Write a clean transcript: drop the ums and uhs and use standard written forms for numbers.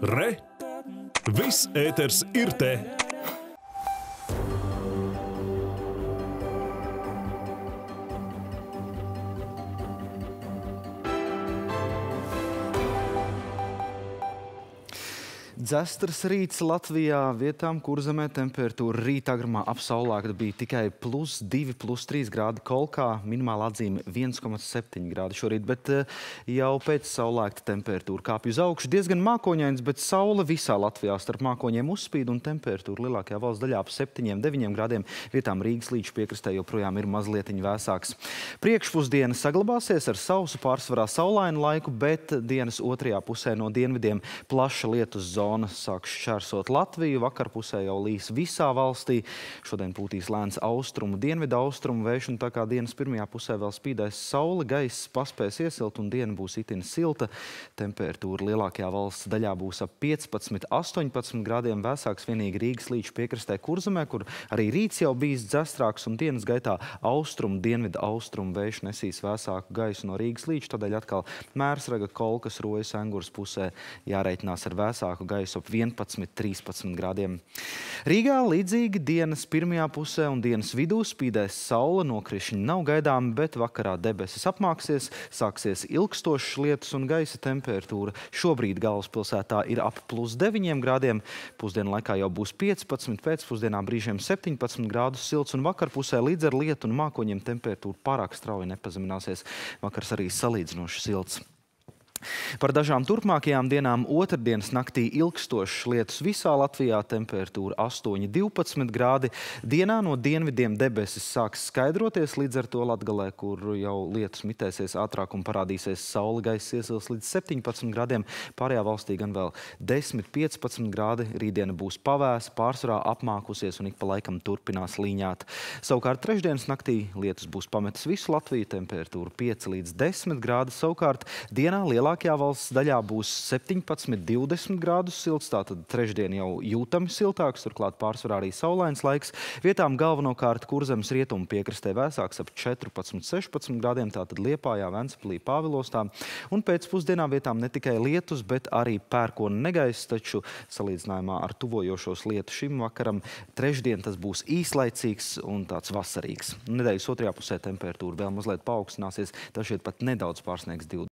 Re! Viss ēters ir te! Dzestras rīts Latvijā vietām Kurzemē temperatūra rīta agrumā ap saulēktu bija tikai +2, +3 grādi Kolkā, minimāla atzīme 1,7 grādi šorīt, bet jau pēc saulēkta temperatūra kāpj uz augšu. Diezgan mākoņains, bet saule visā Latvijā starp mākoņiem uzspīd un temperatūra lielākajā valsts daļā ap 7–9 grādiem. Vietām Rīgas līča piekrastē joprojām ir mazlietiņ vēsāks. Priekšpusdiena saglabāsies ar sausu pārsvarā saulainu laiku, bet dienas otrajā pusē no dienvidiem plaša lietus zona sāks šķērsot Latviju. Vakarpusē jau līs visā valstī. Šodien pūtīs lēns austrumu, dienvidu austrumu vējš, un tā kā dienas pirmajā pusē vēl spīdēs saule, gaiss paspēs iesilt un diena būs itin silta. Temperatūra lielākajā valsts daļā būs ap 15–18 grādiem vēsāks vienīgi Rīgas līča piekrastē Kurzemē, kur arī rīts jau bijis dzestrāks, un dienas gaitā austrumu, dienvidu austrumu vējš nesīs vēsāku gaisu no Rīgas līča, tādēļ atkal Mērsraga, Kolkas, Rojas, Engures pusē jāreitinās ar vēsāku gaisu ap 11–13 grādiem. Rīgā līdzīgi dienas pirmajā pusē un dienas vidū spīdēs saule, nokrišņi nav gaidāmi, bet vakarā debesis apmāksies, sāksies ilgstošas lietus un gaisa temperatūra. Šobrīd galvaspilsētā ir ap +9 grādiem, pusdienu laikā jau būs 15, pēcpusdienā brīžiem 17 grādus silts, un vakarpusē līdz ar lietu un mākoņiem temperatūra pārāk strauji nepazemināsies. Vakars arī salīdzinoši silts. Par dažām turpmākajām dienām otrdienas naktī ilgstošas lietus visā Latvijā, temperatūra 8–12 grādi. Dienā no dienvidiem debesis sāks skaidroties, līdz ar to Latgalē, kur jau lietus mitēsies ātrāk un parādīsies saule, gaiss iesils līdz 17 grādiem. Pārējā valstī gan vēl 10–15 grādi. Rītdiena būs pavēsa, pārsvarā apmākusies un ik pa laikam turpinās līņāt. Savukārt trešdienas naktī lietus būs pametis visu Latviju, temperatūra 5–10 grādi. Savukārt dienā lielākajā valsts daļā būs 17–20 grādus silts, tātad trešdien jau jūtami siltāks, turklāt pārsvarā arī saulains laiks. Vietām galvenokārt Kurzemes rietumu piekrastē vēsāks ap 14–16 grādiem, tātad Liepājā, Ventspilī, Pāvilostā. Un pēcpusdienā vietām ne tikai lietus, bet arī pērkona negaiss, taču salīdzinājumā ar tuvojošos lietu šim vakaram trešdien tas būs īslaicīgs un tāds vasarīgs. Nedēļas otrajā pusē temperatūra vēl mazliet paaugstināsies, dažviet pat nedaudz pārsniegs 20.